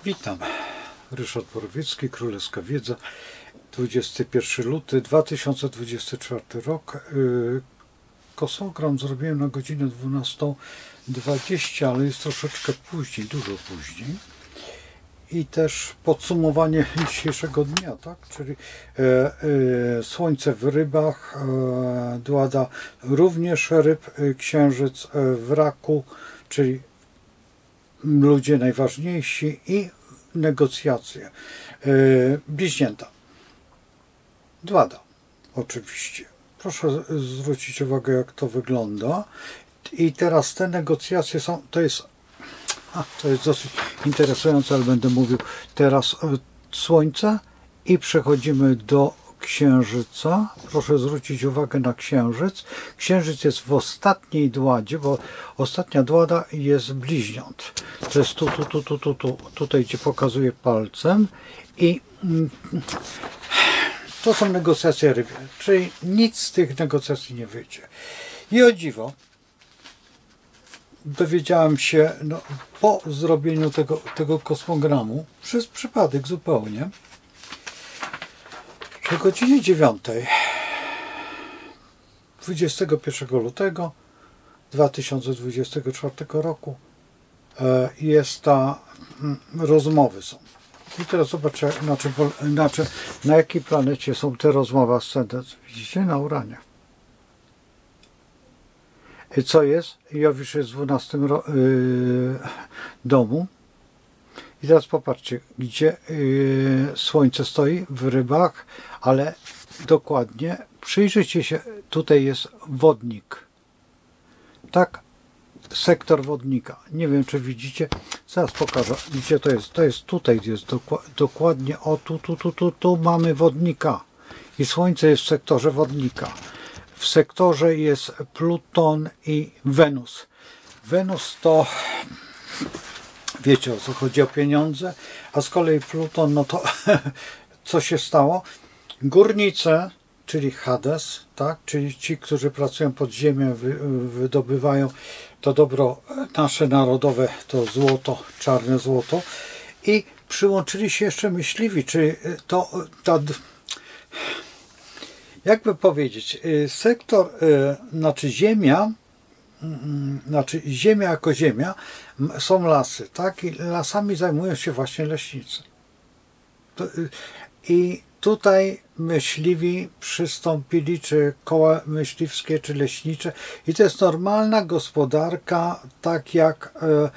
Witam, Ryszard Borowiecki, Królewska Wiedza, 21 luty 2024 rok. Kosogram zrobiłem na godzinę 12:20, ale jest troszeczkę później, dużo później. I też podsumowanie dzisiejszego dnia, tak? Czyli słońce w rybach, Dłada również ryb, księżyc w raku, czyli ludzie najważniejsi i negocjacje. Bliźnięta. Dłada, oczywiście. Proszę zwrócić uwagę, jak to wygląda. I teraz te negocjacje są, to jest dosyć interesujące, ale będę mówił teraz słońce i przechodzimy do księżyca. Proszę zwrócić uwagę na księżyc. Księżyc jest w ostatniej dładzie, bo ostatnia dłada jest bliźniąt. To jest tutaj gdzie pokazuję palcem i to są negocjacje rybie, czyli nic z tych negocjacji nie wyjdzie. I o dziwo, dowiedziałem się po zrobieniu tego kosmogramu, przez przypadek zupełnie, że o godzinie 9, 21 lutego 2024 roku jest rozmowy są. I teraz zobaczę, na jakiej planecie są te rozmowy ascendent. Widzicie? Na Uranie. Co jest? Jowisz jest w 12 domu. I teraz popatrzcie, gdzie słońce stoi w rybach, ale dokładnie przyjrzyjcie się, tutaj jest wodnik. Tak? Sektor wodnika. Nie wiem, czy widzicie. Zaraz pokażę, gdzie to jest. To jest tutaj, jest dokładnie. O, tu mamy wodnika. I słońce jest w sektorze wodnika. W sektorze jest Pluton i Wenus. Wenus to, wiecie, o co chodzi, o pieniądze, a z kolei Pluton, no to co się stało? Górnicy, czyli Hades, tak? Czyli ci, którzy pracują pod ziemią, wydobywają to dobro nasze narodowe, to złoto, czarne złoto, i przyłączyli się jeszcze myśliwi, czyli jakby powiedzieć, sektor, ziemia, ziemia jako ziemia, są lasy, tak? I lasami zajmują się właśnie leśnicy. I tutaj myśliwi przystąpili, czy koła myśliwskie, czy leśnicze, i to jest normalna gospodarka, tak jak,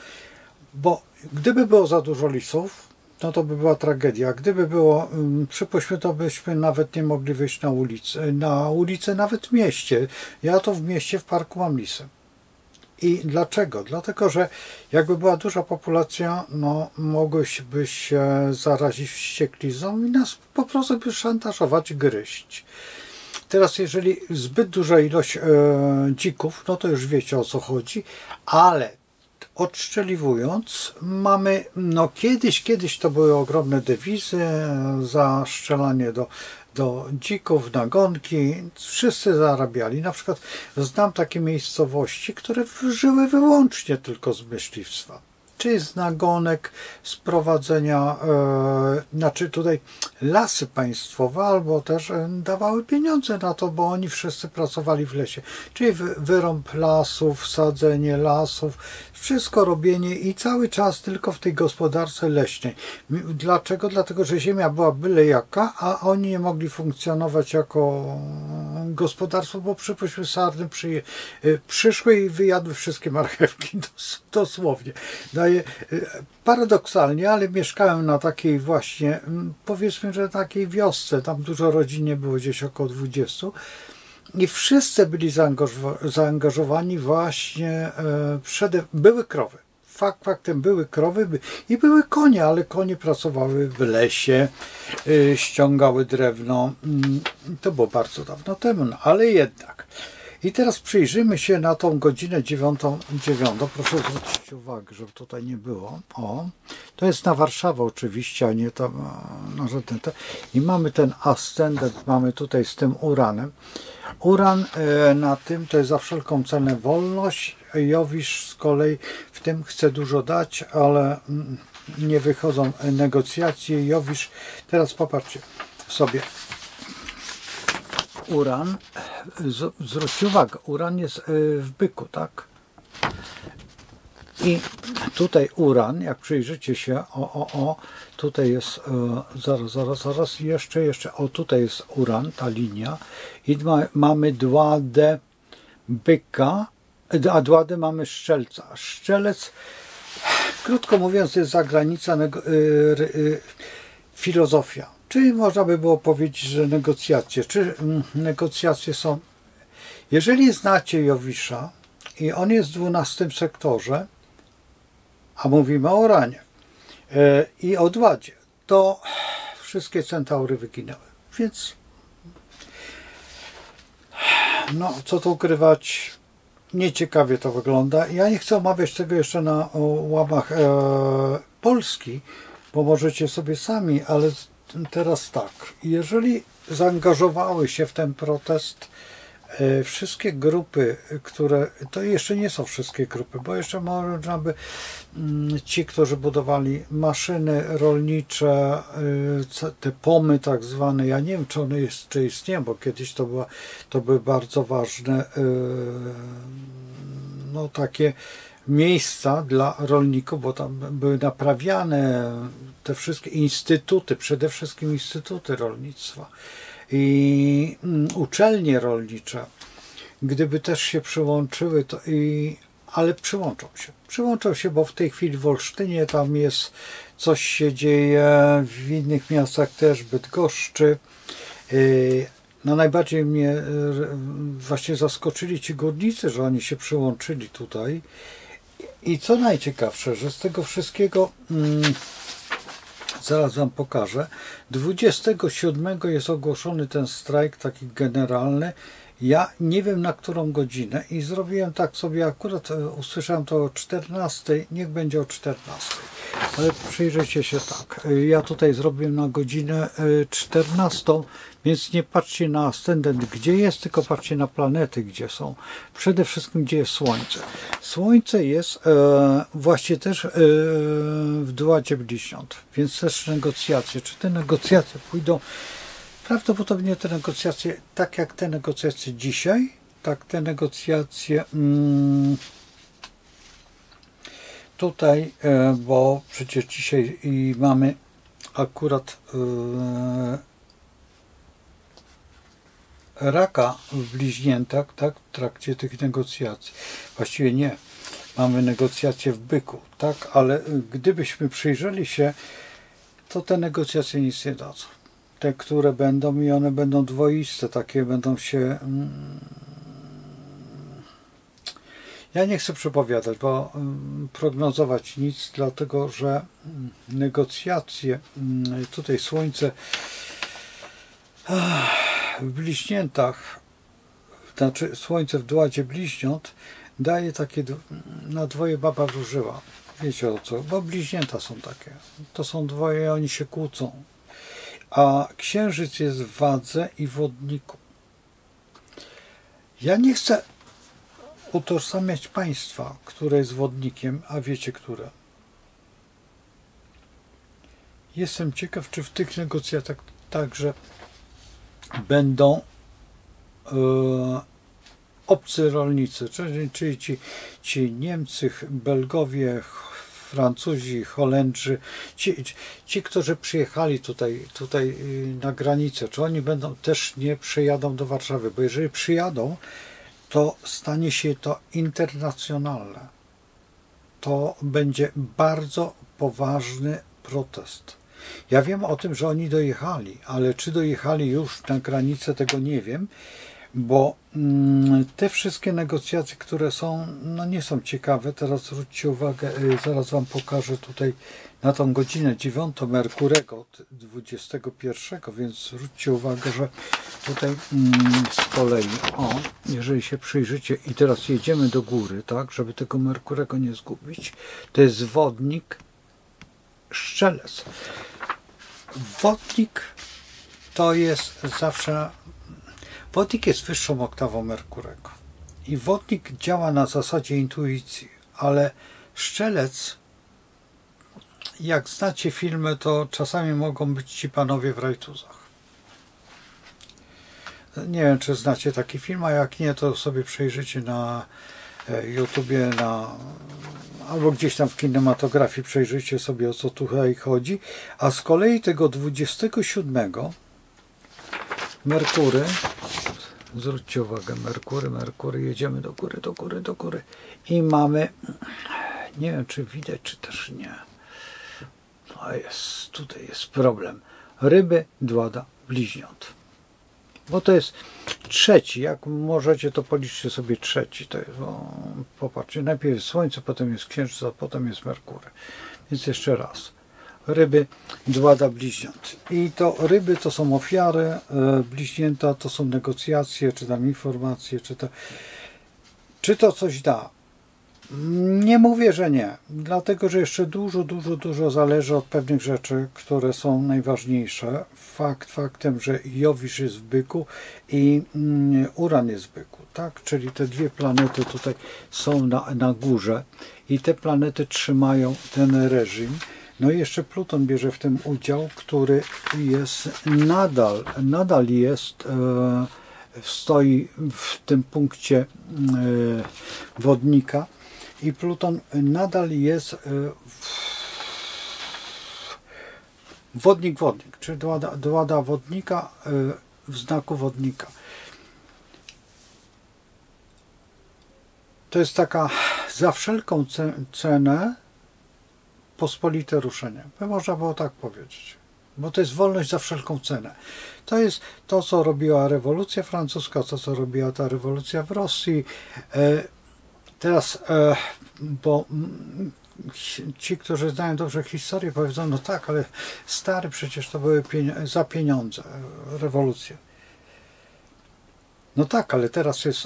bo gdyby było za dużo lisów, no to by była tragedia. Gdyby było, przypuśćmy, to byśmy nawet nie mogli wyjść na ulicę nawet w mieście. Ja to w mieście, w parku mam lisy. I dlaczego? Dlatego, że jakby była duża populacja, no mogłyby się zarazić wścieklizną i nas po prostu by szantażować, gryźć. Teraz jeżeli zbyt duża ilość dzików, no to już wiecie, o co chodzi, ale odszczeliwując, mamy, no kiedyś to były ogromne dewizy za strzelanie do dzików, nagonki, wszyscy zarabiali. Na przykład znam takie miejscowości, które żyły wyłącznie tylko z myśliwstwa. Czyli z nagonek, z prowadzenia, tutaj lasy państwowe, albo też dawały pieniądze na to, bo oni wszyscy pracowali w lesie. Czyli wyrąb lasów, sadzenie lasów, wszystko robienie i cały czas tylko w tej gospodarce leśnej. Dlaczego? Dlatego, że ziemia była byle jaka, a oni nie mogli funkcjonować jako gospodarstwo, bo przypuśćmy sarny przyszły i wyjadły wszystkie marchewki, dosłownie. Paradoksalnie, ale mieszkałem na takiej właśnie, powiedzmy, że takiej wiosce, tam dużo rodzin nie było, gdzieś około 20, i wszyscy byli zaangażowani właśnie, były krowy. Faktem były krowy i były konie, ale konie pracowały w lesie, ściągały drewno. To było bardzo dawno temu, ale jednak. I teraz przyjrzymy się na tą godzinę 9:09. Proszę zwrócić uwagę, żeby tutaj nie było. O, to jest na Warszawę oczywiście, a nie tam na żaden. I mamy ten ascendent, mamy tutaj z tym Uranem. Uran na tym to jest za wszelką cenę wolność, Jowisz z kolei w tym chce dużo dać, ale nie wychodzą negocjacje. Jowisz, teraz popatrzcie sobie. Uran, zwróćcie uwagę, Uran jest w byku, tak? I tutaj Uran, jak przyjrzycie się, tutaj jest, zaraz, jeszcze, tutaj jest Uran, ta linia, i mamy Dładę byka, a Dładę mamy Strzelca. Strzelec, krótko mówiąc, jest zagranica, filozofia. Czyli można by było powiedzieć, że negocjacje. Czy negocjacje są... Jeżeli znacie Jowisza i on jest w 12 sektorze, a mówimy o Uranie i o Dładzie, to wszystkie centaury wyginęły. Więc no, co tu ukrywać, nieciekawie to wygląda. Ja nie chcę omawiać tego jeszcze na łamach Polski, bo możecie sobie sami, ale teraz tak, jeżeli zaangażowały się w ten protest wszystkie grupy, które, to jeszcze nie są wszystkie grupy, bo jeszcze można by ci, którzy budowali maszyny rolnicze, te POM-y tak zwane, ja nie wiem, czy one jeszcze istnieją, bo kiedyś to były bardzo ważne no takie miejsca dla rolników, bo tam były naprawiane te wszystkie instytuty, przede wszystkim instytuty rolnictwa i uczelnie rolnicze, gdyby też się przyłączyły, to ale przyłączą się, bo w tej chwili w Olsztynie tam jest, coś się dzieje, w innych miastach też, Bydgoszczy. No najbardziej mnie właśnie zaskoczyli ci górnicy, że oni się przyłączyli tutaj. I co najciekawsze, że z tego wszystkiego, zaraz wam pokażę, 27 jest ogłoszony ten strajk taki generalny. Ja nie wiem na którą godzinę i zrobiłem tak sobie, akurat usłyszałem to o 14, niech będzie o 14. Ale przyjrzyjcie się tak, ja tutaj zrobiłem na godzinę 14, więc nie patrzcie na ascendent, gdzie jest, tylko patrzcie na planety, gdzie są. Przede wszystkim, gdzie jest Słońce. Słońce jest właśnie też w Dładzie Bliźniąt, więc też negocjacje. Czy te negocjacje pójdą? Prawdopodobnie te negocjacje, tak jak te negocjacje dzisiaj, tak te negocjacje tutaj, bo przecież dzisiaj mamy akurat Raka w Bliźniętach, tak, w trakcie tych negocjacji. Właściwie nie, mamy negocjacje w Byku, tak, ale gdybyśmy przyjrzeli się, to te negocjacje nic nie dadzą. Te, które będą, i one będą dwoiste, takie będą się... Ja nie chcę przepowiadać, bo prognozować nic, dlatego że negocjacje, tutaj Słońce w Bliźniętach, znaczy Słońce w Dładzie Bliźniąt daje takie, na dwoje baba wróżyła. Wiecie o co? Bo Bliźnięta są takie. To są dwoje, oni się kłócą. A Księżyc jest w Wadze i Wodniku. Ja nie chcę utożsamiać państwa, które jest Wodnikiem, a wiecie które. Jestem ciekaw, czy w tych negocjacjach także będą obcy rolnicy, czyli ci Niemcy, Belgowie, Francuzi, Holendrzy, ci, którzy przyjechali tutaj na granicę, czy oni też nie przyjadą do Warszawy, bo jeżeli przyjadą, to stanie się to internacjonalne. To będzie bardzo poważny protest. Ja wiem o tym, że oni dojechali, ale czy dojechali już na granicę, tego nie wiem, bo te wszystkie negocjacje, które są, no nie są ciekawe. Teraz zwróćcie uwagę, zaraz wam pokażę tutaj na tą godzinę 9 Merkurego 21, więc zwróćcie uwagę, że tutaj z kolei, jeżeli się przyjrzycie i teraz jedziemy do góry, tak, żeby tego Merkurego nie zgubić, to jest Wodnik, Strzelec. Wodnik to jest zawsze... Wodnik jest wyższą oktawą Merkurego. i wodnik działa na zasadzie intuicji, ale szczelec, jak znacie filmy, to czasami mogą być ci panowie w rajtuzach. Nie wiem, czy znacie taki film, a jak nie, to sobie przejrzycie na YouTubie, albo gdzieś tam w kinematografii przejrzycie sobie, o co tutaj chodzi. A z kolei tego 27 Merkury, zwróćcie uwagę, Merkury, jedziemy do góry i mamy, nie wiem, czy widać, czy też nie. No tutaj jest problem. Ryby, Dłada, Bliźniąt. Bo to jest trzeci, jak możecie, to policzcie sobie trzeci. To jest, popatrzcie, najpierw jest Słońce, potem jest Księżyc, a potem jest Merkury. Więc jeszcze raz. Ryby, Dłada, Bliźniąt. I to ryby to są ofiary, bliźnięta to są negocjacje, czy tam informacje, czy to coś da. Nie mówię, że nie, dlatego że jeszcze dużo zależy od pewnych rzeczy, które są najważniejsze. Faktem, że Jowisz jest w byku i Uran jest w byku, tak? Czyli te dwie planety tutaj są na górze i te planety trzymają ten reżim. No i jeszcze Pluton bierze w tym udział, który jest nadal jest, stoi w tym punkcie wodnika. I Pluton nadal jest wodnik, czyli Dłada wodnika w znaku wodnika. To jest taka za wszelką cenę pospolite ruszenie. Można było tak powiedzieć. Bo to jest wolność za wszelką cenę. To jest to, co robiła rewolucja francuska, to, co robiła ta rewolucja w Rosji. Teraz, bo ci, którzy znają dobrze historię, powiedzą, no tak, ale stary, przecież to były za pieniądze, rewolucje. No tak, ale teraz jest,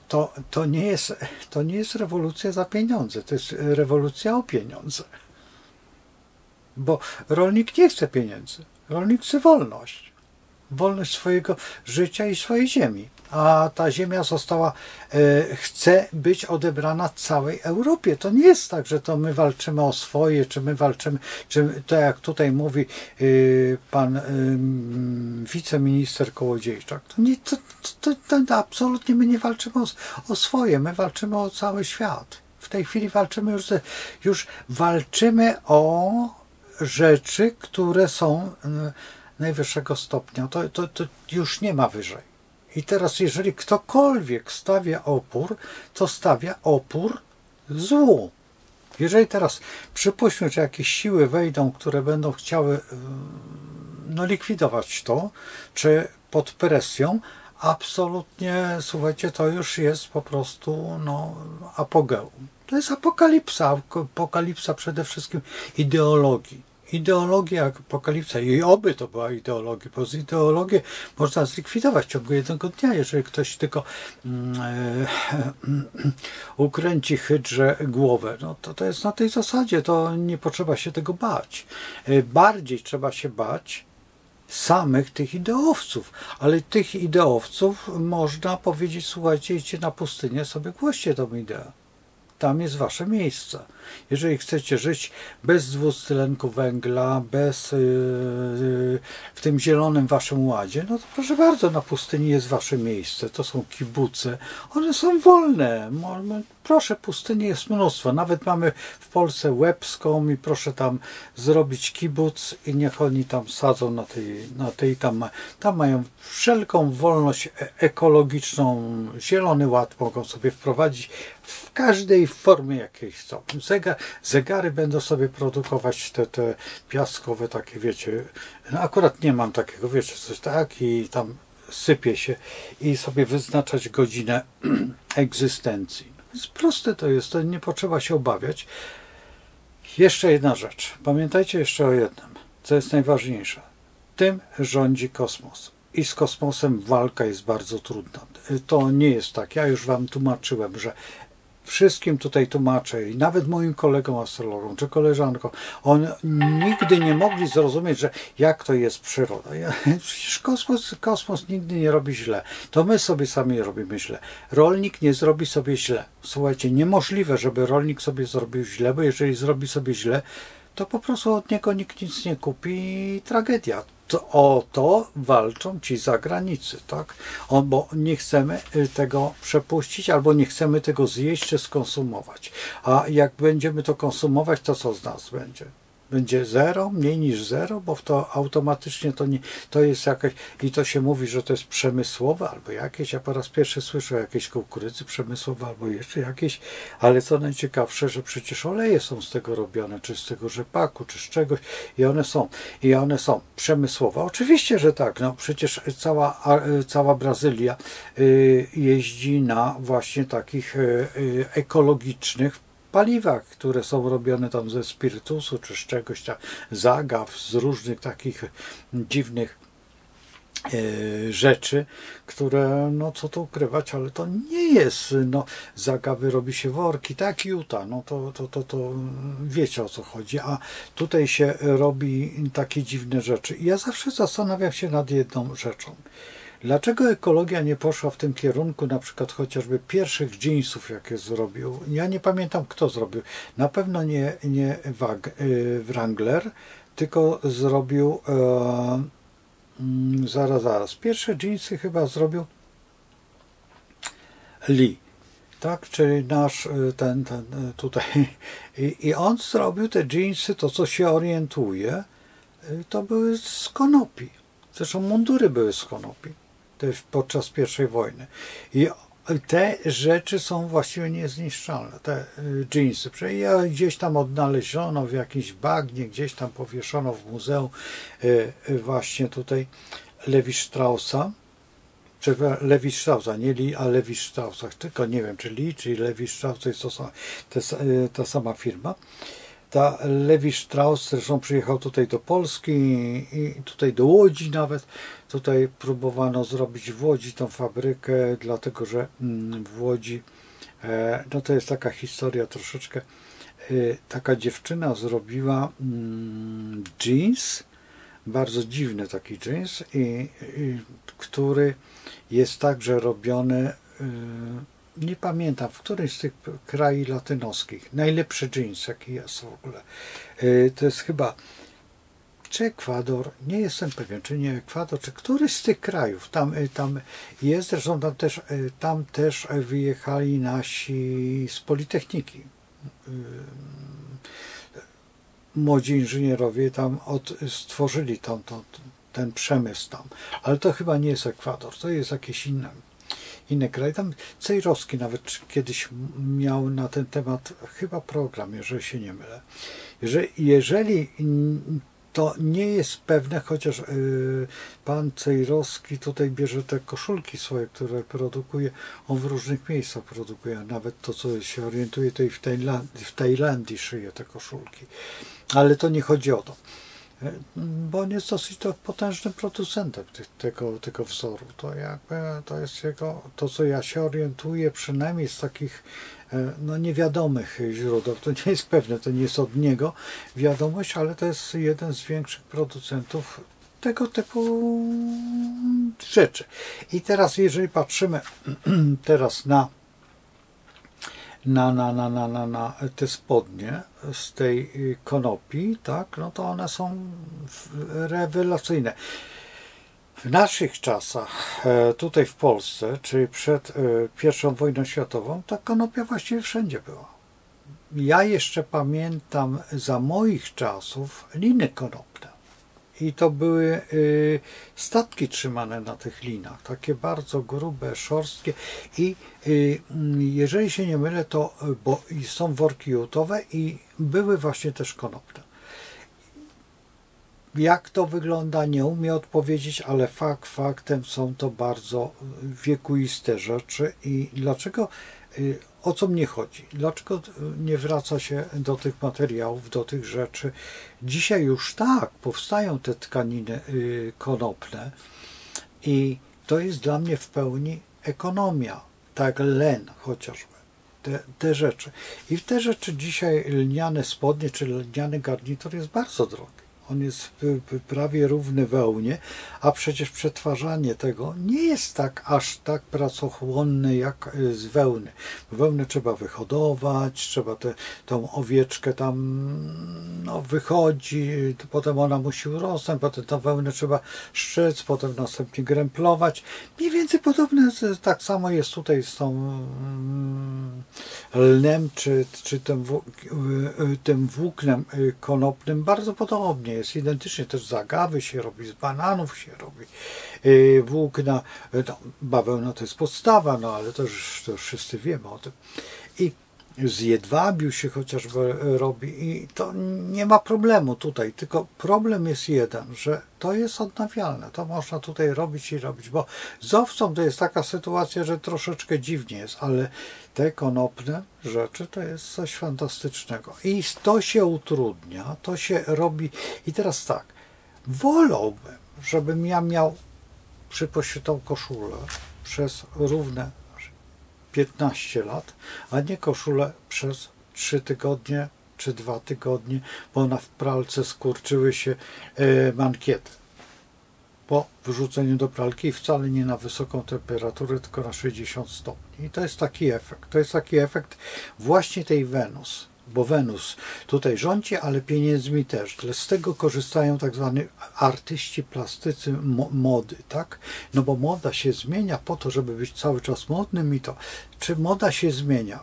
to nie jest rewolucja za pieniądze, to jest rewolucja o pieniądze. Bo rolnik nie chce pieniędzy, rolnik chce wolność. Wolność swojego życia i swojej ziemi. A ta ziemia chce być odebrana całej Europie. To nie jest tak, że to my walczymy o swoje, czy my walczymy, czy to jak tutaj mówi pan wiceminister Kołodziejczak. To absolutnie my nie walczymy o swoje, my walczymy o cały świat. W tej chwili walczymy już walczymy o rzeczy, które są najwyższego stopnia. To już nie ma wyżej. I teraz, jeżeli ktokolwiek stawia opór, to stawia opór złu. Jeżeli teraz przypuśćmy, że jakieś siły wejdą, które będą chciały likwidować to, czy pod presją, absolutnie, słuchajcie, to już jest po prostu apogeum. To jest apokalipsa przede wszystkim ideologii. Ideologia, apokalipsa i oby to była ideologia, bo z ideologię można zlikwidować w ciągu jednego dnia, jeżeli ktoś tylko ukręci hydrze głowę. No to jest na tej zasadzie, to nie potrzeba się tego bać. Bardziej trzeba się bać samych tych ideowców, ale tych ideowców można powiedzieć, słuchajcie, idźcie na pustynię, sobie głoście tą ideę. Tam jest wasze miejsce. Jeżeli chcecie żyć bez dwutlenku węgla, w tym zielonym waszym ładzie, no to proszę bardzo, na pustyni jest wasze miejsce. To są kibuce. One są wolne. Proszę, pustyni jest mnóstwo. Nawet mamy w Polsce łebską i proszę tam zrobić kibuc i niech oni tam sadzą tam mają wszelką wolność ekologiczną, zielony ład mogą sobie wprowadzić w każdej formie, jakiej chcą. Zegary będą sobie produkować te piaskowe takie, wiecie, akurat nie mam takiego, wiecie, coś tak i tam sypie się i sobie wyznaczać godzinę egzystencji. Więc proste to jest, to nie potrzeba się obawiać. Jeszcze jedna rzecz. Pamiętajcie jeszcze o jednym, co jest najważniejsze. Tym rządzi kosmos. I z kosmosem walka jest bardzo trudna. To nie jest tak. Ja już wam tłumaczyłem, że wszystkim tutaj tłumaczę i nawet moim kolegom astrologom czy koleżankom, oni nigdy nie mogli zrozumieć, że jak to jest przyroda. Przecież kosmos nigdy nie robi źle. To my sobie sami robimy źle. Rolnik nie zrobi sobie źle. Słuchajcie, niemożliwe, żeby rolnik sobie zrobił źle, bo jeżeli zrobi sobie źle, to po prostu od niego nikt nic nie kupi i tragedia. O to walczą ci zagranicy, tak? Bo nie chcemy tego przepuścić, albo nie chcemy tego zjeść czy skonsumować. A jak będziemy to konsumować, to co z nas będzie? Będzie zero, mniej niż zero, bo to automatycznie to jest jakaś, i to się mówi, że to jest przemysłowe albo jakieś, ja po raz pierwszy słyszę o jakiejś kukurydzy przemysłowe albo jeszcze jakieś, ale co najciekawsze, że przecież oleje są z tego robione, czy z tego rzepaku, czy z czegoś i one są przemysłowe. Oczywiście, że tak, no przecież cała Brazylia jeździ na właśnie takich ekologicznych paliwach, które są robione tam ze spirytusu czy z czegoś tam, z agaw, z różnych takich dziwnych rzeczy, które, no co tu ukrywać, ale to nie jest, no z agawy robi się worki, tak Juta, no to wiecie o co chodzi, a tutaj się robi takie dziwne rzeczy. I ja zawsze zastanawiam się nad jedną rzeczą. Dlaczego ekologia nie poszła w tym kierunku, na przykład chociażby pierwszych jeansów, jakie zrobił? Ja nie pamiętam, kto zrobił. Na pewno nie Wrangler, tylko zrobił zaraz. Pierwsze jeansy chyba zrobił Lee, tak? Czyli nasz ten tutaj. I on zrobił te jeansy, to co się orientuje, to były z konopi. Zresztą mundury były z konopi podczas I wojny. I te rzeczy są właściwie niezniszczalne, te dżinsy. Gdzieś tam odnaleziono w jakimś bagnie, gdzieś tam powieszono w muzeum właśnie tutaj Levi-Straussa, czy Levi-Straussa, nie Lee, a Levi-Straussa, tylko nie wiem, czy Lee, czy Levi-Strauss to jest ta sama firma. Ta Levi-Strauss zresztą przyjechał tutaj do Polski i tutaj do Łodzi nawet. Tutaj próbowano zrobić w Łodzi tą fabrykę, dlatego że w Łodzi, no to jest taka historia troszeczkę, taka dziewczyna zrobiła jeans, bardzo dziwny taki jeans, który jest także robiony, nie pamiętam, w którymś z tych krajów latynoskich. Najlepszy jeans, jaki jest w ogóle. To jest chyba czy Ekwador, nie jestem pewien, czy nie Ekwador, czy któryś z tych krajów. Tam jest, zresztą tam też wyjechali nasi z Politechniki. Młodzi inżynierowie tam stworzyli ten przemysł tam. Ale to chyba nie jest Ekwador, to jest jakieś inne kraje. Tam Cejrowski nawet kiedyś miał na ten temat chyba program, jeżeli się nie mylę. Jeżeli to nie jest pewne, chociaż pan Cejrowski tutaj bierze te koszulki swoje, które produkuje, on w różnych miejscach produkuje, nawet to, co się orientuje, to i w Tajlandii szyje te koszulki. Ale to nie chodzi o to, bo on jest dosyć potężnym producentem tego wzoru. To jest to, co ja się orientuję, przynajmniej z takich no, niewiadomych źródeł. To nie jest pewne, to nie jest od niego wiadomość, ale to jest jeden z większych producentów tego typu rzeczy. I teraz, jeżeli patrzymy teraz na te spodnie z tej konopi, tak, no to one są rewelacyjne. W naszych czasach, tutaj w Polsce, czyli przed I wojną światową, ta konopia właściwie wszędzie była. Ja jeszcze pamiętam za moich czasów liny konopne. I to były statki trzymane na tych linach, takie bardzo grube, szorstkie i jeżeli się nie mylę, to bo są worki jutowe i były właśnie też konopne. Jak to wygląda, nie umiem odpowiedzieć, ale faktem są to bardzo wiekuiste rzeczy i dlaczego, o co mnie chodzi? Dlaczego nie wraca się do tych materiałów, do tych rzeczy? Dzisiaj już tak, powstają te tkaniny konopne i to jest dla mnie w pełni ekonomia, tak len chociażby. te rzeczy. I w te rzeczy dzisiaj lniane spodnie czy lniany garnitur jest bardzo drogi. On jest prawie równy wełnie, a przecież przetwarzanie tego nie jest aż tak pracochłonne jak z wełny. Wełnę trzeba wyhodować, trzeba tą owieczkę tam wychodzi, potem ona musi urosnąć, potem tą wełnę trzeba szczec, potem następnie gręplować. Mniej więcej podobne tak samo jest tutaj z tą lnem czy tym włóknem konopnym. Bardzo podobnie jest. Identycznie też z agawy się robi, z bananów się robi włókna. Bawełna to jest podstawa, ale to już wszyscy wiemy o tym. I z jedwabiu się chociażby robi i to nie ma problemu tutaj, tylko problem jest jeden, że to jest odnawialne, to można tutaj robić i robić, bo z owcą to jest taka sytuacja, że troszeczkę dziwnie jest, ale te konopne rzeczy to jest coś fantastycznego i to się utrudnia, to się robi i teraz tak, wolałbym, żebym ja miał przypoświetą koszulę przez równe 15 lat, a nie koszulę przez 3 tygodnie czy 2 tygodnie, bo ona w pralce skurczyły się mankiety po wrzuceniu do pralki i wcale nie na wysoką temperaturę, tylko na 60 stopni. I to jest taki efekt. To jest taki efekt właśnie tej Wenus. Bo Wenus tutaj rządzi, ale pieniędzmi też. Z tego korzystają tak zwani artyści, plastycy mody, tak? No bo moda się zmienia po to, żeby być cały czas modnym i to. Czy moda się zmienia?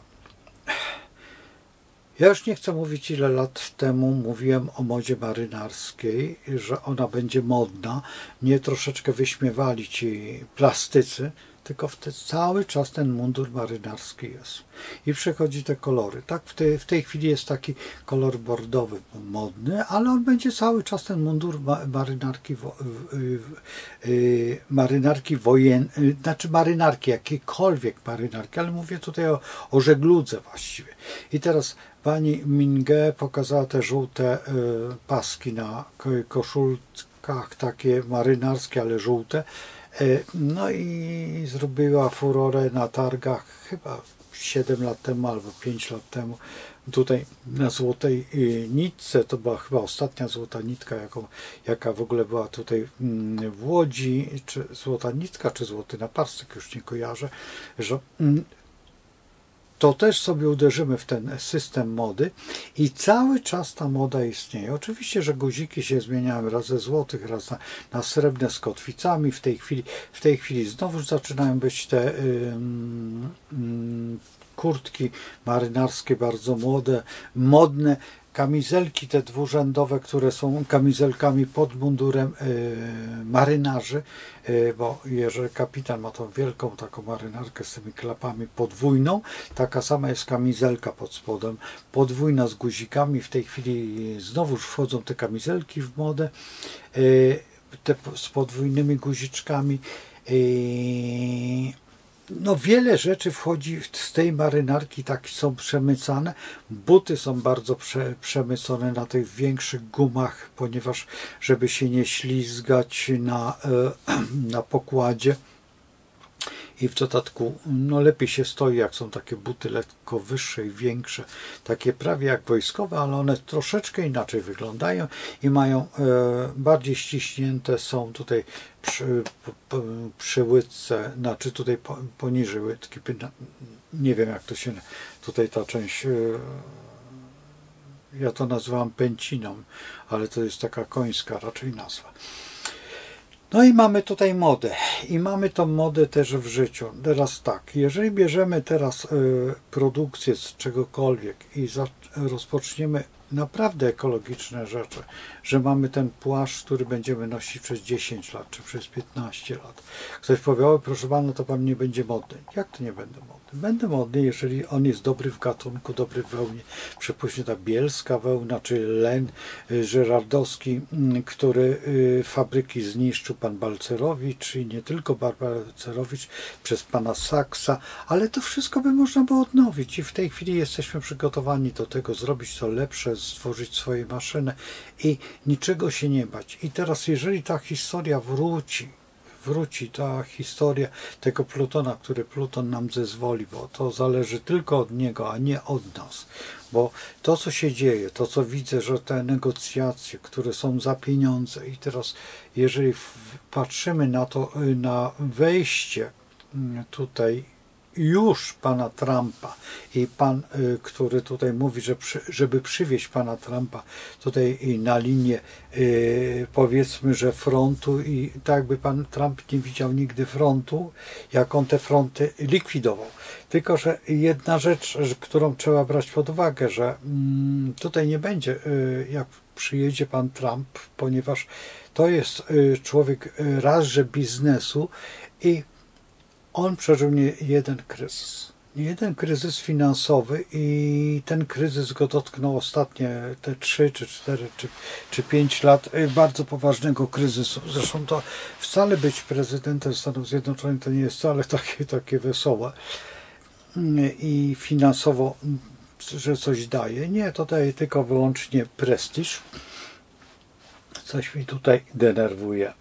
Ja już nie chcę mówić, ile lat temu mówiłem o modzie marynarskiej, że ona będzie modna. Mnie troszeczkę wyśmiewali ci plastycy, tylko cały czas ten mundur marynarski jest. I przychodzi te kolory. Tak, w tej chwili jest taki kolor bordowy modny, ale on będzie cały czas ten mundur marynarki wojennej, znaczy marynarki, jakiejkolwiek marynarki, ale mówię tutaj o żegludze właściwie. I teraz pani Minge pokazała te żółte paski na koszulkach, takie marynarskie, ale żółte. No i zrobiła furorę na targach chyba 7 lat temu albo 5 lat temu tutaj na złotej nitce. To była chyba ostatnia złota nitka, jaka w ogóle była tutaj w Łodzi, czy złota nitka, czy złoty naparstek, już nie kojarzę, że to też sobie uderzymy w ten system mody i cały czas ta moda istnieje. Oczywiście, że guziki się zmieniają raz ze złotych, raz na srebrne z kotwicami. W tej chwili znowu zaczynają być te kurtki marynarskie bardzo modne. Kamizelki te dwurzędowe, które są kamizelkami pod mundurem marynarzy, bo jeżeli kapitan ma tą wielką taką marynarkę z tymi klapami podwójną, taka sama jest kamizelka pod spodem, podwójna z guzikami. W tej chwili znowu wchodzą te kamizelki w modę, te z podwójnymi guziczkami. No wiele rzeczy wchodzi z tej marynarki, tak są przemycane. Buty są bardzo przemycone na tych większych gumach, ponieważ żeby się nie ślizgać na pokładzie. I w dodatku lepiej się stoi, jak są takie buty lekko wyższe i większe, takie prawie jak wojskowe, ale one troszeczkę inaczej wyglądają i mają bardziej ściśnięte są tutaj przy łydce, znaczy tutaj poniżej łydki, nie wiem jak to się tutaj ta część, ja to nazywam pęciną, ale to jest taka końska raczej nazwa. No i mamy tutaj modę i mamy tą modę też w życiu. Teraz tak, jeżeli bierzemy teraz produkcję z czegokolwiek i rozpoczniemy naprawdę ekologiczne rzeczy, że mamy ten płaszcz, który będziemy nosić przez 10 lat, czy przez 15 lat. Ktoś powie, o proszę pana, to pan nie będzie modny. Jak to nie będę modny? Będę modny, jeżeli on jest dobry w gatunku, dobry w wełnie. Przypuśćmy ta bielska wełna, czy len żerardowski, który fabryki zniszczył pan Balcerowicz i nie tylko Balcerowicz, przez pana Saksa, ale to wszystko by można było odnowić i w tej chwili jesteśmy przygotowani do tego, zrobić to lepsze, stworzyć swoje maszyny i niczego się nie bać. I teraz jeżeli ta historia wróci wróci ta historia tego Plutona, który Pluton nam zezwoli, bo to zależy tylko od niego, a nie od nas. Bo to, co się dzieje, to, co widzę, że te negocjacje, które są za pieniądze i teraz, jeżeli patrzymy na to, na wejście tutaj już pana Trumpa i pan, który tutaj mówi, że żeby przywieźć pana Trumpa tutaj na linię, powiedzmy, że frontu, i tak jakby pan Trump nie widział nigdy frontu, jak on te fronty likwidował. Tylko że jedna rzecz, którą trzeba brać pod uwagę, że tutaj nie będzie, jak przyjedzie pan Trump, ponieważ to jest człowiek raz, że biznesu, i on przeżył nie jeden kryzys finansowy, i ten kryzys go dotknął ostatnie te 3, czy 4, czy 5 lat bardzo poważnego kryzysu. Zresztą to wcale być prezydentem Stanów Zjednoczonych to nie jest wcale takie wesołe i finansowo, że coś daje. Nie, to daje tylko wyłącznie prestiż. Coś mi tutaj denerwuje.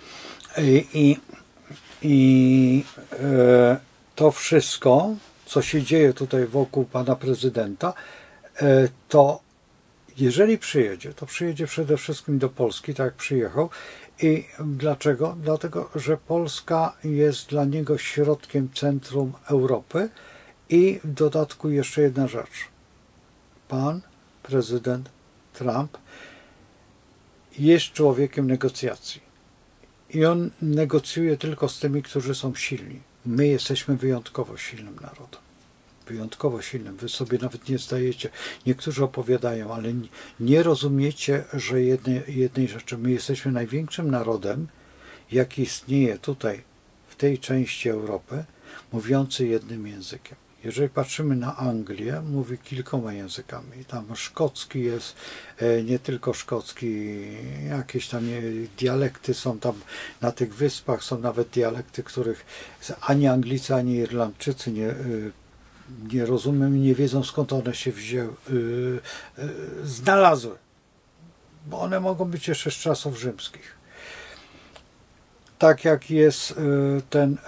I to wszystko, co się dzieje tutaj wokół pana prezydenta, to jeżeli przyjedzie, to przyjedzie przede wszystkim do Polski, tak jak przyjechał. I dlaczego? Dlatego, że Polska jest dla niego środkiem, centrum Europy. I w dodatku jeszcze jedna rzecz. Pan prezydent Trump jest człowiekiem negocjacji. I on negocjuje tylko z tymi, którzy są silni. My jesteśmy wyjątkowo silnym narodem. Wyjątkowo silnym. Wy sobie nawet nie zdajecie. Niektórzy opowiadają, ale nie rozumiecie, że jednej rzeczy. My jesteśmy największym narodem, jaki istnieje tutaj, w tej części Europy, mówiący jednym językiem. Jeżeli patrzymy na Anglię, mówi kilkoma językami. Tam szkocki jest, nie tylko szkocki, jakieś tam dialekty są tam na tych wyspach, są nawet dialekty, których ani Anglicy, ani Irlandczycy nie rozumieją i nie wiedzą, skąd one się znalazły. Bo one mogą być jeszcze z czasów rzymskich. Tak jak jest ten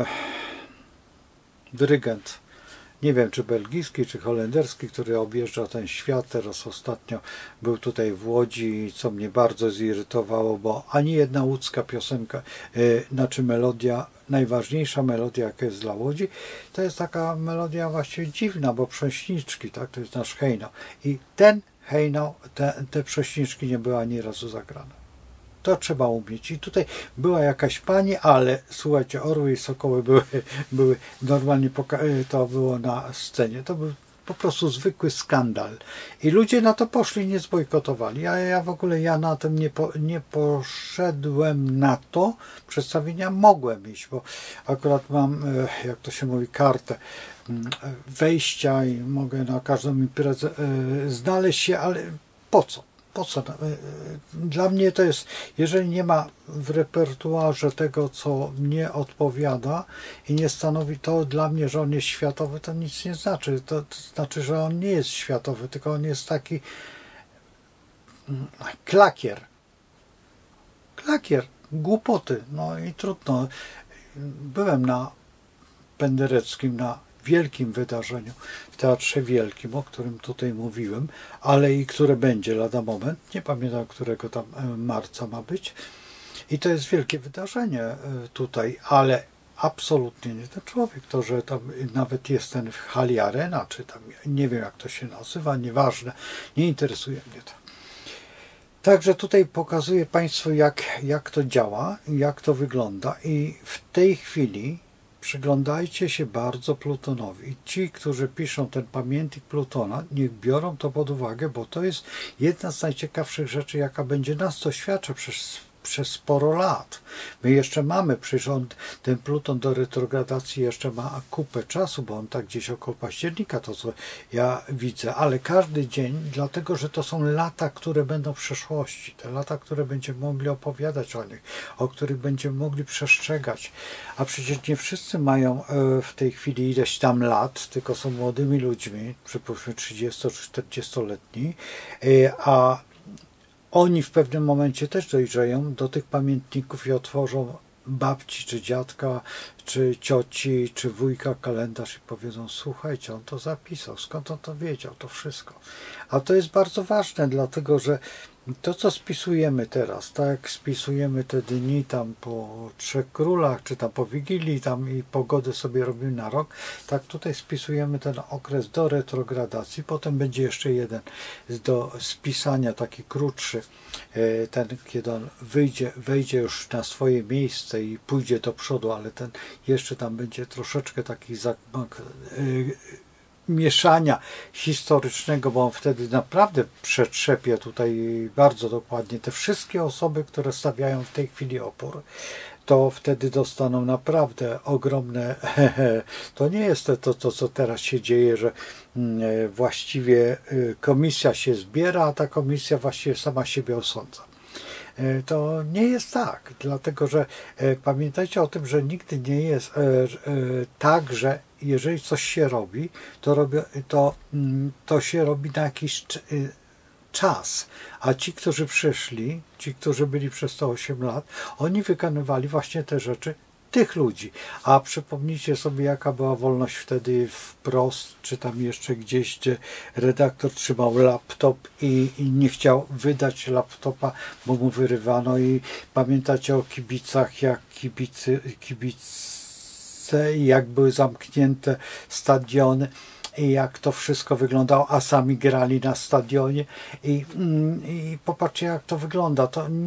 dyrygent, nie wiem, czy belgijski, czy holenderski, który objeżdża ten świat. Teraz ostatnio był tutaj w Łodzi, co mnie bardzo zirytowało, bo ani jedna łódzka piosenka, znaczy melodia, najważniejsza melodia, jaka jest dla Łodzi, to jest taka melodia właściwie dziwna, bo prześniczki, tak, to jest nasz hejnał. I ten hejnał, te prześniczki nie były ani razu zagrane. To trzeba umieć. I tutaj była jakaś pani, ale słuchajcie, orły i sokoły były normalnie, to było na scenie. To był po prostu zwykły skandal. I ludzie na to poszli, nie zbojkotowali. Ja w ogóle na tym nie poszedłem na to przedstawienia. Mogłem iść, bo akurat mam, jak to się mówi, kartę wejścia i mogę na każdą imprezę znaleźć się, ale po co? Po co? Dla mnie to jest, jeżeli nie ma w repertuarze tego, co mnie odpowiada i nie stanowi to dla mnie, że on jest światowy, to nic nie znaczy. To znaczy, że on nie jest światowy, tylko on jest taki klakier. Klakier, głupoty. No i trudno. Byłem na Pendereckim, na wielkim wydarzeniu w Teatrze Wielkim, o którym tutaj mówiłem, ale i które będzie lada moment, nie pamiętam, którego tam marca ma być. I to jest wielkie wydarzenie tutaj, ale absolutnie nie ten człowiek. To, że tam nawet jest ten w hali Arena, czy tam, nie wiem jak to się nazywa, nieważne, nie interesuje mnie to. Także tutaj pokazuję Państwu, jak to działa, jak to wygląda, i w tej chwili przyglądajcie się bardzo Plutonowi. I ci, którzy piszą ten pamiętnik Plutona, niech biorą to pod uwagę, bo to jest jedna z najciekawszych rzeczy, jaka będzie nas doświadcza przez sporo lat. My jeszcze mamy, przecież ten Pluton do retrogradacji jeszcze ma kupę czasu, bo on tak gdzieś około października, to co ja widzę, ale każdy dzień, dlatego że to są lata, które będą w przeszłości, te lata, które będziemy mogli opowiadać o nich, o których będziemy mogli przestrzegać, a przecież nie wszyscy mają w tej chwili ileś tam lat, tylko są młodymi ludźmi, przypuśćmy 30 czy 40-letni, a oni w pewnym momencie też dojrzeją do tych pamiętników i otworzą babci, czy dziadka, czy cioci, czy wujka kalendarz i powiedzą: słuchajcie, on to zapisał, skąd on to wiedział, to wszystko. A to jest bardzo ważne, dlatego że to, co spisujemy teraz, tak jak spisujemy te dni tam po Trzech Królach, czy tam po Wigilii, tam i pogodę sobie robimy na rok, tak tutaj spisujemy ten okres do retrogradacji, potem będzie jeszcze jeden do spisania, taki krótszy, ten, kiedy on wejdzie już na swoje miejsce i pójdzie do przodu, ale ten jeszcze tam będzie troszeczkę taki mieszania historycznego, bo on wtedy naprawdę przetrzepie tutaj bardzo dokładnie te wszystkie osoby, które stawiają w tej chwili opór, to wtedy dostaną naprawdę ogromne, to nie jest to, co teraz się dzieje, że właściwie komisja się zbiera, a ta komisja właściwie sama siebie osądza. To nie jest tak, dlatego że pamiętajcie o tym, że nigdy nie jest tak, że jeżeli coś się robi, to się robi na jakiś czas, a ci, którzy przyszli, ci, którzy byli przez to 8 lat, oni wykonywali właśnie te rzeczy tych ludzi. A przypomnijcie sobie, jaka była wolność wtedy wprost, czy tam jeszcze gdzieś, gdzie redaktor trzymał laptop i nie chciał wydać laptopa, bo mu wyrywano. I pamiętacie o kibicach, jak kibice, jak były zamknięte stadiony i jak to wszystko wyglądało, a sami grali na stadionie i popatrzcie, jak to wygląda.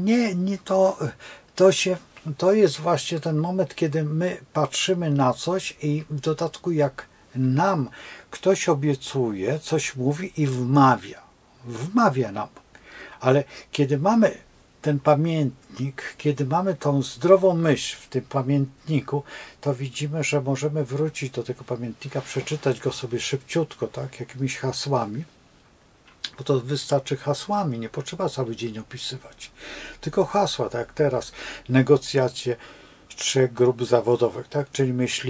To jest właśnie ten moment, kiedy my patrzymy na coś i w dodatku jak nam ktoś obiecuje, coś mówi i wmawia nam. Ale kiedy mamy ten pamiętnik, kiedy mamy tą zdrową myśl w tym pamiętniku, to widzimy, że możemy wrócić do tego pamiętnika, przeczytać go sobie szybciutko, tak, jakimiś hasłami, bo to wystarczy hasłami, nie potrzeba cały dzień opisywać. Tylko hasła, tak jak teraz, negocjacje 3 grup zawodowych, tak, czyli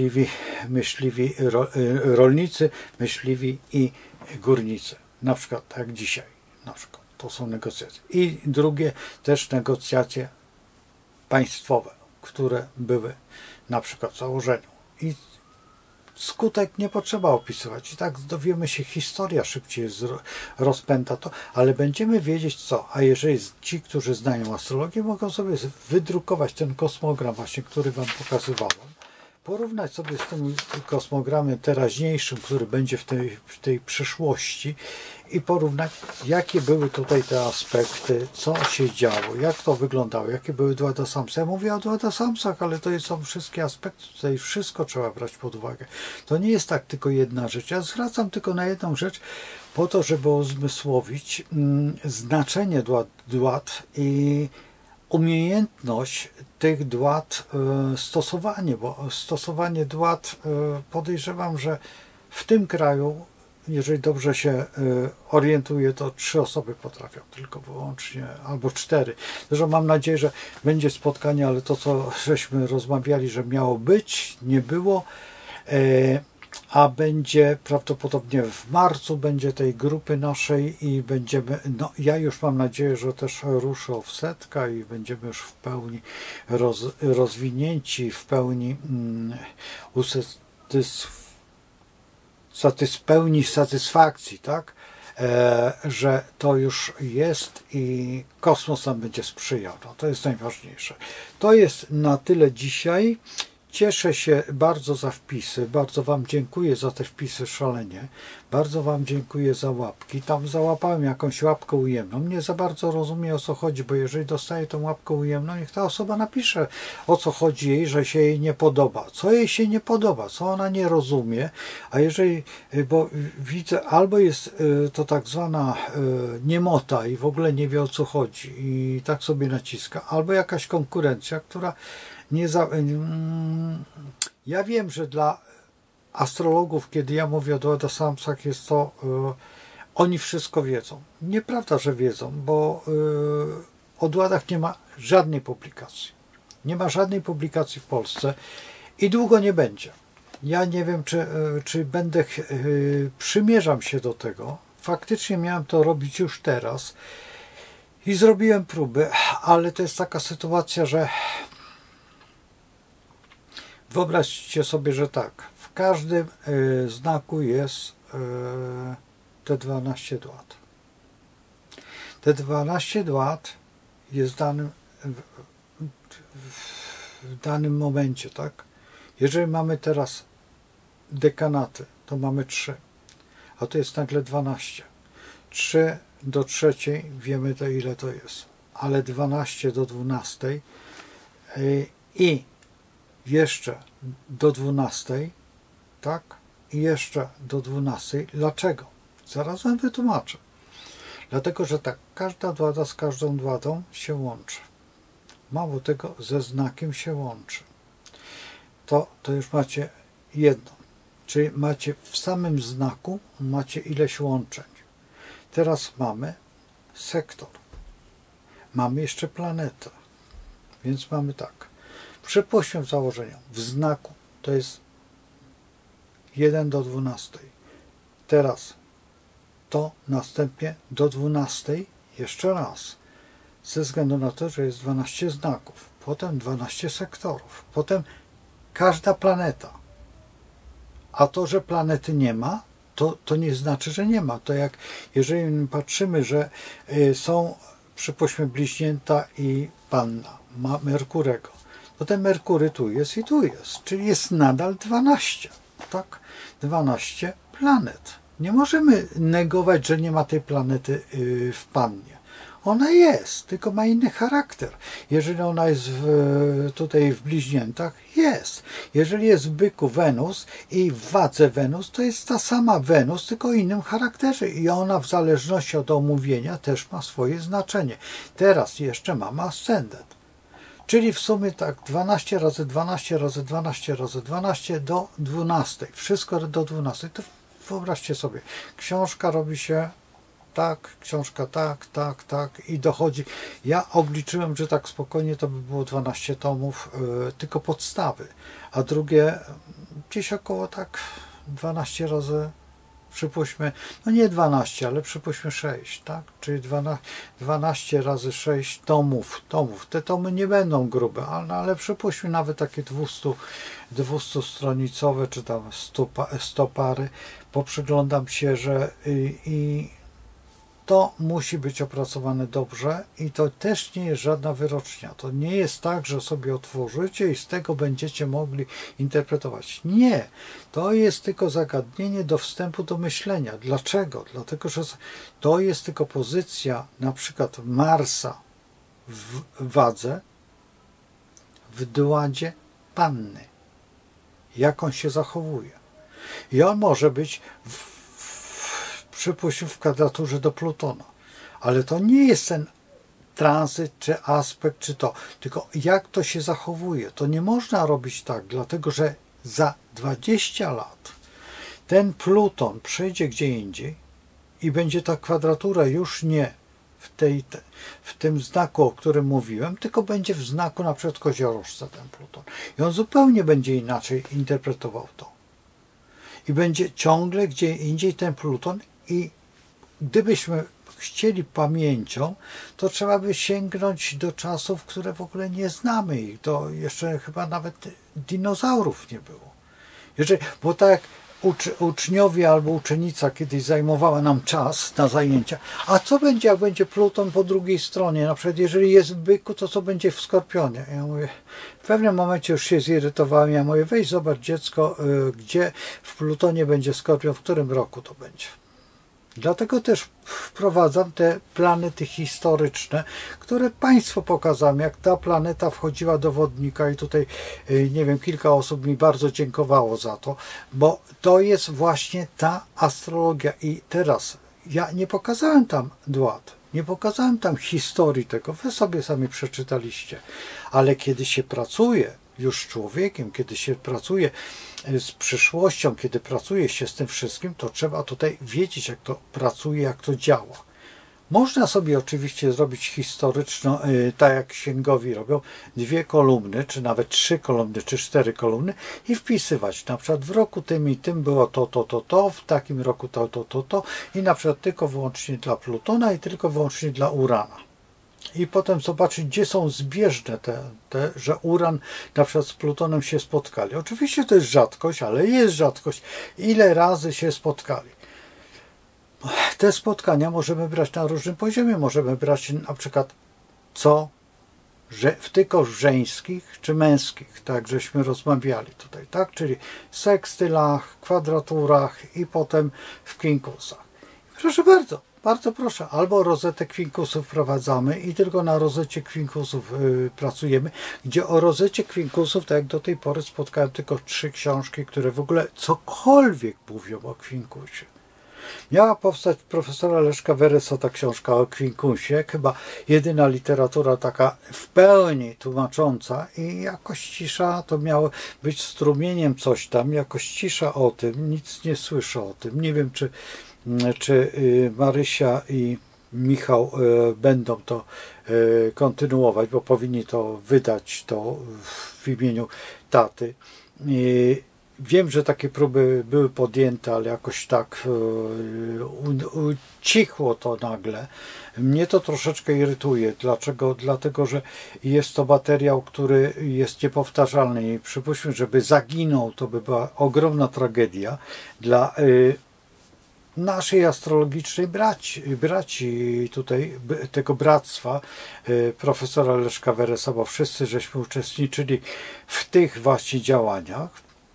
rolnicy, myśliwi i górnicy. Na przykład, tak jak dzisiaj, na przykład. To są negocjacje. I drugie też negocjacje państwowe, które były na przykład w założeniu. I skutek nie potrzeba opisywać. I tak dowiemy się, historia szybciej rozpęta to, ale będziemy wiedzieć co. A jeżeli ci, którzy znają astrologię, mogą sobie wydrukować ten kosmogram właśnie, który wam pokazywałem, porównać sobie z tym kosmogramem teraźniejszym, który będzie w tej przyszłości i porównać, jakie były tutaj te aspekty, co się działo, jak to wyglądało, jakie były Dwada Samsa. Ja mówię o Dwada Samsach, ale to są wszystkie aspekty, tutaj wszystko trzeba brać pod uwagę. To nie jest tak tylko jedna rzecz. Ja zwracam tylko na jedną rzecz, po to, żeby uzmysłowić znaczenie Dwad i umiejętność tych Dwad stosowanie, bo stosowanie Dwad podejrzewam, że w tym kraju, jeżeli dobrze się orientuję, to 3 osoby potrafią tylko wyłącznie, albo 4. Zresztą mam nadzieję, że będzie spotkanie, ale to, co żeśmy rozmawiali, że miało być, nie było, a będzie prawdopodobnie w marcu, będzie tej grupy naszej i będziemy, no ja już mam nadzieję, że też ruszy offsetka i będziemy już w pełni rozwinięci, w pełni pełni satysfakcji, tak? Że to już jest i kosmos nam będzie sprzyjał. No, to jest najważniejsze. To jest na tyle dzisiaj. Cieszę się bardzo za wpisy, bardzo Wam dziękuję za te wpisy szalenie, bardzo Wam dziękuję za łapki. Tam załapałem jakąś łapkę ujemną, nie za bardzo rozumiem, o co chodzi, bo jeżeli dostaję tą łapkę ujemną, niech ta osoba napisze, o co chodzi jej, że się jej nie podoba, co jej się nie podoba, co ona nie rozumie, a jeżeli, bo widzę, albo jest to tak zwana niemota i w ogóle nie wie, o co chodzi i tak sobie naciska, albo jakaś konkurencja, która ja wiem, że dla astrologów, kiedy ja mówię o Dwada Samsach, jest to oni wszystko wiedzą. Nieprawda, że wiedzą, bo o Dwadach nie ma żadnej publikacji. Nie ma żadnej publikacji w Polsce i długo nie będzie. Ja nie wiem, czy będę, przymierzam się do tego. Faktycznie miałem to robić już teraz i zrobiłem próby, ale to jest taka sytuacja, że Wyobraźcie sobie, że tak, w każdym znaku jest te 12 dłat. Te 12 dłat jest w danym momencie, tak? Jeżeli mamy teraz dekanaty, to mamy 3, a to jest nagle 12. 3 do 3 wiemy to, ile to jest, ale 12 do 12 i jeszcze do 12, tak? I jeszcze do 12. Dlaczego? Zaraz wam wytłumaczę. Dlatego, że tak, każda dłata z każdą dłatą się łączy. Mało tego, ze znakiem się łączy. To już macie jedno. Czyli macie w samym znaku macie ileś łączeń. Teraz mamy sektor. Mamy jeszcze planetę. Więc mamy tak. Przypuśćmy w założeniu, w znaku to jest 1 do 12. Teraz to następnie do 12 jeszcze raz. Ze względu na to, że jest 12 znaków. Potem 12 sektorów. Potem każda planeta. A to, że planety nie ma, to nie znaczy, że nie ma. To jak jeżeli patrzymy, że są, przypuśćmy, bliźnięta i panna, ma Merkurego, to ten Merkury tu jest i tu jest. Czyli jest nadal 12. Tak? 12 planet. Nie możemy negować, że nie ma tej planety w pannie. Ona jest, tylko ma inny charakter. Jeżeli ona jest tutaj w bliźniętach, jest. Jeżeli jest w byku Wenus i w wadze Wenus, to jest ta sama Wenus, tylko o innym charakterze. I ona w zależności od omówienia też ma swoje znaczenie. Teraz jeszcze mamy ascendent. Czyli w sumie tak 12 razy 12 razy 12 razy 12 do 12. Wszystko do 12. To wyobraźcie sobie, książka robi się tak, książka tak i dochodzi. Ja obliczyłem, że tak spokojnie to by było 12 tomów, tylko podstawy, a drugie gdzieś około tak 12 razy, przypuśćmy, no nie 12, ale przypuśćmy 6, tak? Czyli 12 razy 6 tomów. Te tomy nie będą grube, ale przypuśćmy nawet takie 200-stronicowe, czy tam 100 pary. Poprzyglądam się, że i to musi być opracowane dobrze i to też nie jest żadna wyrocznia. To nie jest tak, że sobie otworzycie i z tego będziecie mogli interpretować. Nie. To jest tylko zagadnienie do wstępu do myślenia. Dlaczego? Dlatego, że to jest tylko pozycja na przykład Marsa w wadze, w dładzie panny. Jak on się zachowuje. I on może być przypuśćmy w kwadraturze do Plutona. Ale to nie jest ten tranzyt, czy aspekt, czy to. Tylko jak to się zachowuje. To nie można robić tak, dlatego że za 20 lat ten Pluton przejdzie gdzie indziej i będzie ta kwadratura już nie w tym znaku, o którym mówiłem, tylko będzie w znaku na przykład koziorożca ten Pluton. I on zupełnie będzie inaczej interpretował to. I będzie ciągle gdzie indziej ten Pluton. I gdybyśmy chcieli pamięcią, to trzeba by sięgnąć do czasów, które w ogóle nie znamy ich. To jeszcze chyba nawet dinozaurów nie było. Bo tak jak uczniowie albo uczennica kiedyś zajmowała nam czas na zajęcia, a co będzie, jak będzie Pluton po drugiej stronie? Na przykład jeżeli jest w byku, to co będzie w skorpionie? Ja mówię, w pewnym momencie już się zirytowałem, ja mówię, weź zobacz dziecko, gdzie w Plutonie będzie skorpion, w którym roku to będzie. Dlatego też wprowadzam te planety historyczne, które Państwu pokazałem, jak ta planeta wchodziła do wodnika i tutaj, nie wiem, kilka osób mi bardzo dziękowało za to, bo to jest właśnie ta astrologia. I teraz ja nie pokazałem tam dłat, nie pokazałem tam historii tego, wy sobie sami przeczytaliście, ale kiedy się pracuje już z człowiekiem, kiedy się pracuje z przyszłością, kiedy pracuje się z tym wszystkim, to trzeba tutaj wiedzieć, jak to pracuje, jak to działa. Można sobie oczywiście zrobić historyczną, tak jak księgowi robią, 2 kolumny, czy nawet 3 kolumny, czy 4 kolumny i wpisywać. Na przykład w roku tym i tym było to, w takim roku to i na przykład tylko wyłącznie dla Plutona i tylko wyłącznie dla Urana. i potem zobaczyć, gdzie są zbieżne że Uran na przykład z Plutonem się spotkali. Oczywiście to jest rzadkość, ale jest rzadkość. Ile razy się spotkali? Te spotkania możemy brać na różnym poziomie. Możemy brać na przykład w tylko żeńskich czy męskich, tak żeśmy rozmawiali tutaj, tak? Czyli sekstylach, kwadraturach i potem w kwinkusach. Proszę bardzo, bardzo proszę, albo rozetę kwinkusów wprowadzamy i tylko na rozecie kwinkusów pracujemy, gdzie o rozecie kwinkusów, tak jak do tej pory spotkałem tylko 3 książki, które w ogóle cokolwiek mówią o kwinkusie. Miała powstać profesora Leszka Weresa ta książka o kwinkusie, chyba jedyna literatura taka w pełni tłumacząca i jakoś cisza, to miało być strumieniem coś tam, jakoś cisza o tym, nic nie słyszę o tym. Nie wiem, czy Marysia i Michał będą to kontynuować, bo powinni to wydać to w imieniu taty. Wiem, że takie próby były podjęte, ale jakoś tak ucichło to nagle. Mnie to troszeczkę irytuje. Dlaczego? Dlatego, że jest to materiał, który jest niepowtarzalny i przypuśćmy, żeby zaginął, to by była ogromna tragedia dla naszej astrologicznej braci tutaj, tego bractwa profesora Leszka Weresa, bo wszyscy żeśmy uczestniczyli w tych właśnie działaniach,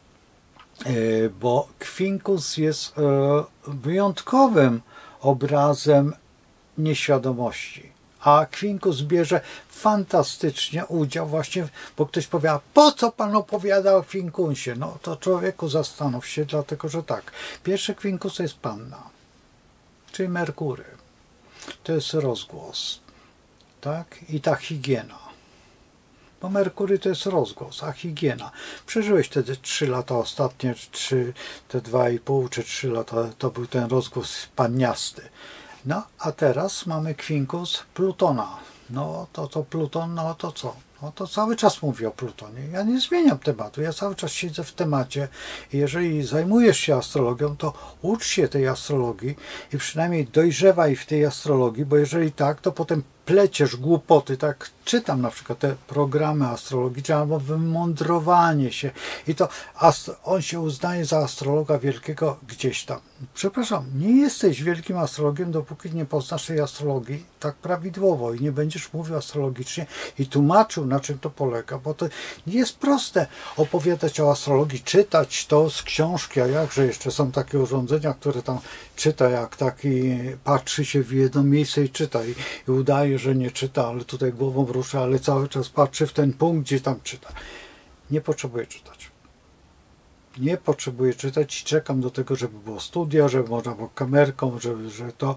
bo kwinkus jest wyjątkowym obrazem nieświadomości. A kwinkus bierze fantastycznie udział właśnie, bo ktoś powie, a po co pan opowiada o kwinkusie? No to człowieku zastanów się, dlatego że tak. Pierwszy kwinkus to jest panna, czyli Merkury. To jest rozgłos, tak? I ta higiena. Bo Merkury to jest rozgłos, a higiena. Przeżyłeś te 3 lata ostatnie, te 2,5 czy 3 lata, to był ten rozgłos panniasty. No, a teraz mamy kwinkus Plutona. No, to Pluton, no to co? No to cały czas mówię o Plutonie. Ja nie zmieniam tematu, ja cały czas siedzę w temacie. I jeżeli zajmujesz się astrologią, to ucz się tej astrologii i przynajmniej dojrzewaj w tej astrologii, bo jeżeli tak, to potem pleciesz głupoty, tak czytam na przykład te programy astrologiczne albo wymądrowanie się i to on się uznaje za astrologa wielkiego gdzieś tam. Przepraszam, nie jesteś wielkim astrologiem, dopóki nie poznasz tej astrologii tak prawidłowo i nie będziesz mówił astrologicznie i tłumaczył, na czym to polega, bo to nie jest proste opowiadać o astrologii, czytać to z książki, a jakże jeszcze są takie urządzenia, które tam czyta, jak taki patrzy się w jedno miejsce i czyta i udaje, że nie czyta, ale tutaj głową rusza, ale cały czas patrzy w ten punkt, gdzie tam czyta. Nie potrzebuję czytać. Nie potrzebuję czytać i czekam do tego, żeby było studia, żeby można było kamerką, że to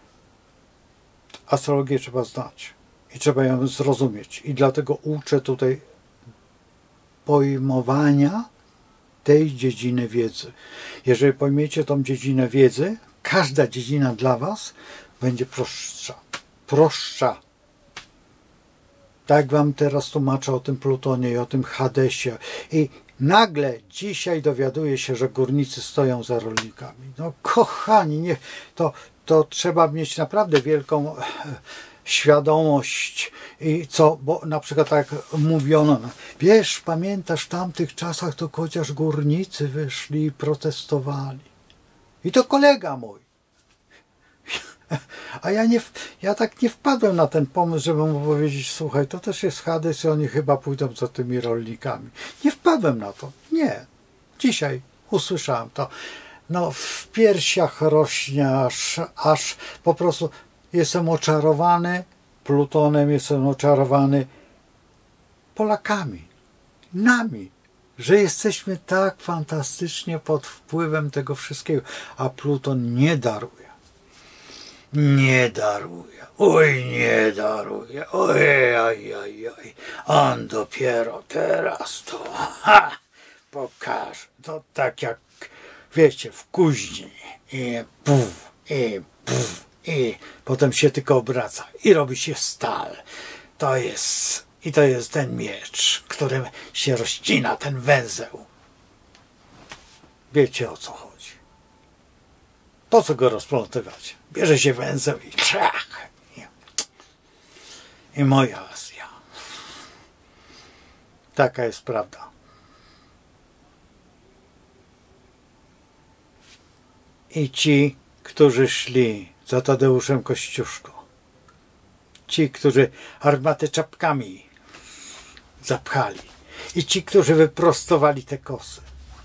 astrologię trzeba znać i trzeba ją zrozumieć. I dlatego uczę tutaj pojmowania tej dziedziny wiedzy. Jeżeli pojmiecie tą dziedzinę wiedzy, każda dziedzina dla was będzie prostsza. Prostsza. Tak wam teraz tłumaczę o tym Plutonie i o tym Hadesie. I nagle dzisiaj dowiaduję się, że górnicy stoją za rolnikami. No kochani, nie, to trzeba mieć naprawdę wielką świadomość i bo na przykład tak mówiono, wiesz, pamiętasz, w tamtych czasach to chociaż górnicy wyszli i protestowali. I to kolega mój. A ja tak nie wpadłem na ten pomysł, żeby mu powiedzieć, słuchaj, to też jest Hades i oni chyba pójdą za tymi rolnikami. Nie wpadłem na to. Nie. Dzisiaj usłyszałem to. No w piersiach rośnie, aż po prostu jestem oczarowany Plutonem, jestem oczarowany Polakami, nami, że jesteśmy tak fantastycznie pod wpływem tego wszystkiego, a Pluton nie daruje. Nie daruje. Oj, nie daruje. Oj, oj. On dopiero teraz to pokaże. To tak jak, wiecie, w kuźni. I potem się tylko obraca. I robi się stal. To jest ten miecz, którym się rozcina ten węzeł. Wiecie, o co chodzi. Po co go rozplątywać? Bierze się węzeł i trzach. i moja Azja. Taka jest prawda. I ci, którzy szli za Tadeuszem Kościuszką, ci, którzy armatę czapkami zapchali, i ci, którzy wyprostowali te kosy.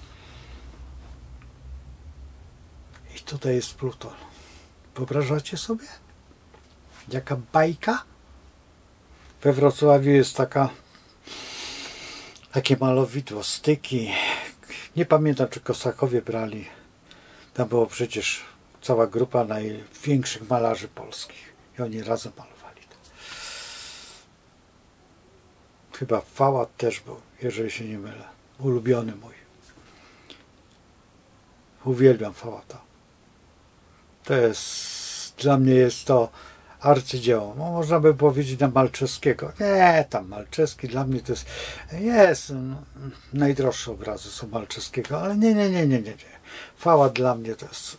I tutaj jest Pluton. Wyobrażacie sobie? Jaka bajka? We Wrocławiu jest takie malowidło, styki. Nie pamiętam, czy Kosakowie brali. Tam było przecież cała grupa największych malarzy polskich. I oni razem malowali to. Chyba Fałat też był, jeżeli się nie mylę. Ulubiony mój. Uwielbiam Fałata. Dla mnie jest to arcydzieło. No, można by powiedzieć na Malczewskiego. Nie, tam Malczewski dla mnie to jest najdroższe obrazy są Malczewskiego, ale nie. Fałat dla mnie to jest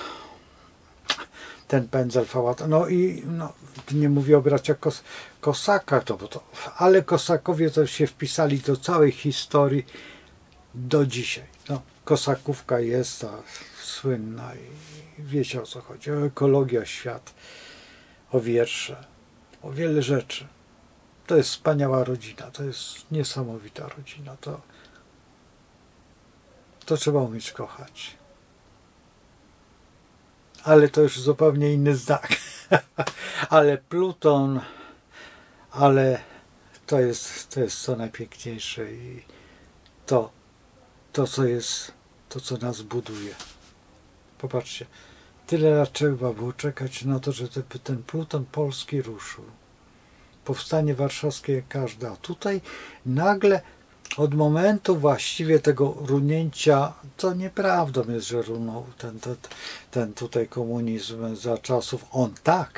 ten pędzel Fałata. No i nie mówię o braciach Kosakach, ale Kosakowie to się wpisali do całej historii do dzisiaj. No, Kosakówka jest ta słynna i wiecie, o co chodzi. O ekologię, o świat, o wiersze, o wiele rzeczy. To jest wspaniała rodzina, to jest niesamowita rodzina. To trzeba umieć kochać. Ale to już zupełnie inny znak. Ale Pluton, ale to jest co najpiękniejsze i to co nas buduje. Popatrzcie, tyle lat trzeba było czekać na to, że ten Pluton polski ruszył. Powstanie warszawskie każde, a tutaj nagle od momentu właściwie tego runięcia, to nieprawdą jest, że runął ten tutaj komunizm za czasów, on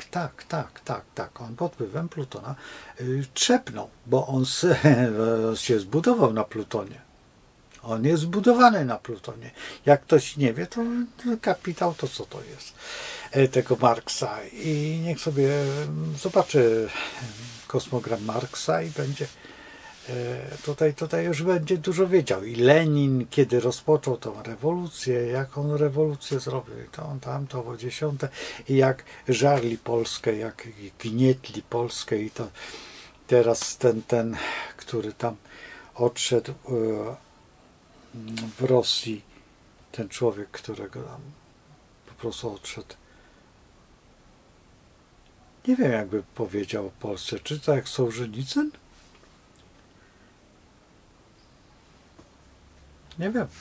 on pod wpływem Plutona trzepnął, bo on się zbudował na Plutonie. On jest zbudowany na Plutonie. Jak ktoś nie wie, to Kapitał to co to jest tego Marksa i niech sobie zobaczy kosmogram Marksa i będzie tutaj już będzie dużo wiedział. I Lenin, kiedy rozpoczął tą rewolucję, jak on rewolucję zrobił, to on tamto o 10 i jak żarli Polskę, jak gnietli Polskę i to teraz ten który tam odszedł w Rosji, ten człowiek, którego tam po prostu odszedł. Nie wiem, jakby powiedział o Polsce. Czy to jak Sołżenicyn? Nie wiem.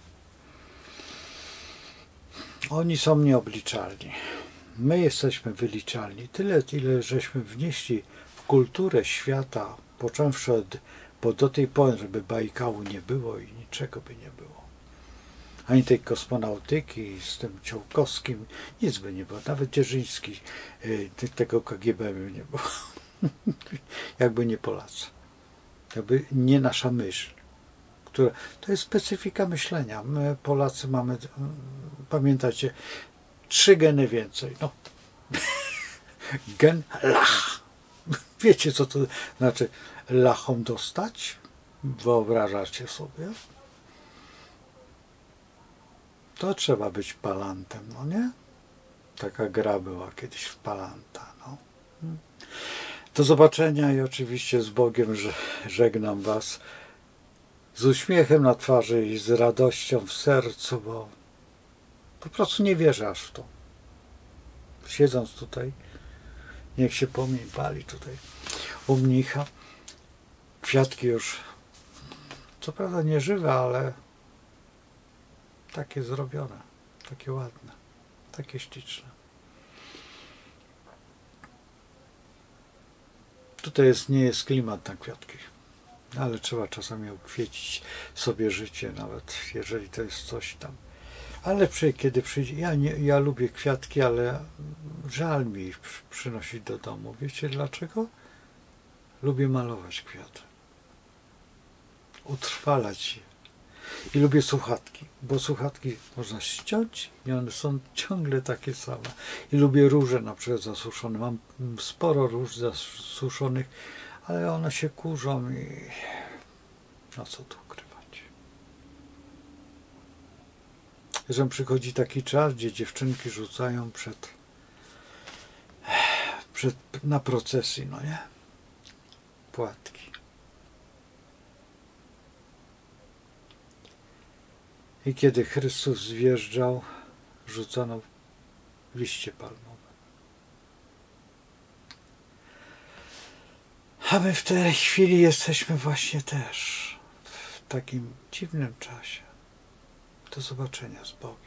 Oni są nieobliczalni. My jesteśmy wyliczalni. Tyle, ile żeśmy wnieśli w kulturę świata, począwszy bo do tej pory, żeby Bajkału nie było i niczego by nie było. Ani tej kosmonautyki z tym Ciołkowskim, nic by nie było. Nawet Dzierżyński, tego KGB by nie było. Jakby nie Polacy. Jakby nie nasza myśl. To jest specyfika myślenia. My Polacy mamy, pamiętacie, 3 geny więcej. No. Gen lach. Wiecie, co to znaczy lachą dostać? Wyobrażacie sobie? To trzeba być palantem, no nie? Taka gra była kiedyś w palanta. No. Do zobaczenia i oczywiście z Bogiem żegnam Was. Z uśmiechem na twarzy i z radością w sercu, bo po prostu nie wierzę aż w to. Siedząc tutaj, niech się płomień pali tutaj u mnicha. Kwiatki już, co prawda nie żywe, ale takie zrobione, takie ładne, takie śliczne. Tutaj nie jest klimat na kwiatki. Ale trzeba czasami ukwiecić sobie życie, nawet jeżeli to jest coś tam. Ale kiedy przyjdzie, ja lubię kwiatki, ale żal mi ich przynosić do domu. Wiecie dlaczego? Lubię malować kwiaty. Utrwalać je. I lubię słuchawki, bo słuchawki można ściąć i one są ciągle takie same. I lubię róże na przykład zasuszone. Mam sporo róż zasuszonych, ale one się kurzą i no co tu ukrywać. Że przychodzi taki czas, gdzie dziewczynki rzucają na procesji, no nie? Płatki. I kiedy Chrystus zjeżdżał, rzucono liście palmowe. A my w tej chwili jesteśmy właśnie też w takim dziwnym czasie. Do zobaczenia z Bogiem.